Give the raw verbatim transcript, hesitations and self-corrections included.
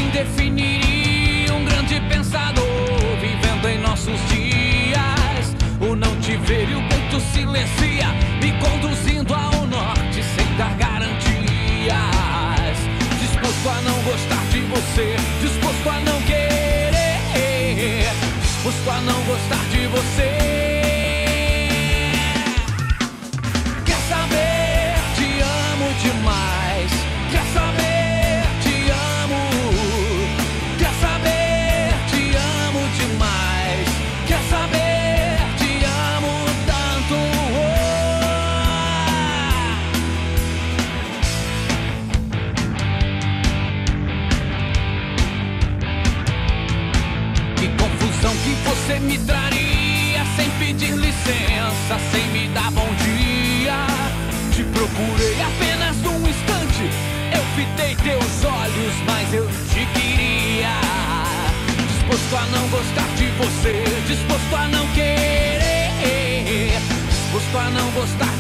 Quem definiria um grande pensador vivendo em nossos dias? O não te ver e o peito silencia, me conduzindo ao norte sem dar garantias. Disposto a não gostar de você, disposto a não querer, disposto a não gostar de você. Quer saber? Te amo demais. Quer saber? Te amo. Quer saber? Te amo demais. Quer saber? Te amo tanto. Que confusão que você me traria sem pedir licença, sem me dar bom dia. Te procurei apenas um instante, eu fitei teus olhos, mas eu te queria. Disposto a não gostar de você, disposto a não querer, disposto a não gostar